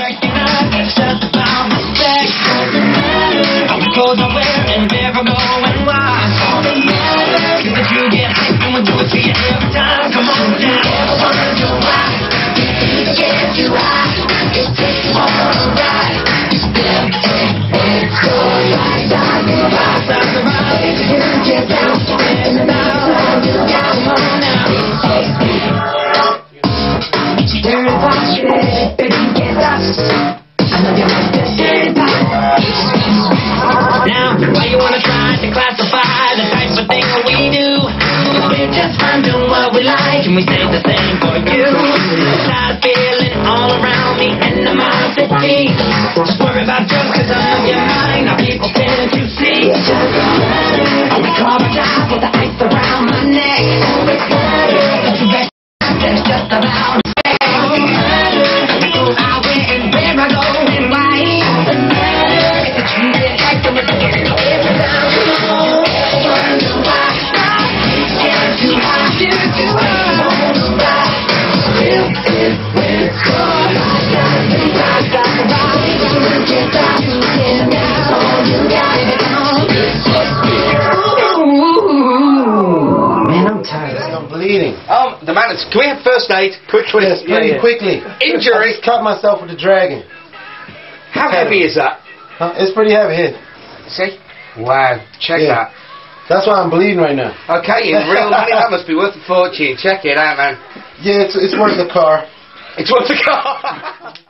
It's just about respect. I'm clothes I wear and where I go and why. Cause you get hyped and we'll do it to you every time. Come on down. Never wonder why. It gets you high. It takes you on a ride. It's so right down the ride. You get down and down. Come on now. Dirty box, baby, get us. I know you like this dirty box. Now, why you wanna try to classify the type of thing we do? We're just fine doing what we like, and we say the same for you. Start feeling all around me and the animosity. Just worry about drugs, cause I know your mind. Now people tend to see. I'm caught on top with the ice around my neck. Don't you bet that's just about. The man, can we have first aid quickly? Yes, pretty quickly. Injury. I just cut myself with the dragon. How heavy is that? It's pretty heavy here. See? Wow. Check that. That's why I'm bleeding right now. Okay, in real money that must be worth a fortune. Check it out, man. Yeah, it's worth the car. It's worth the car.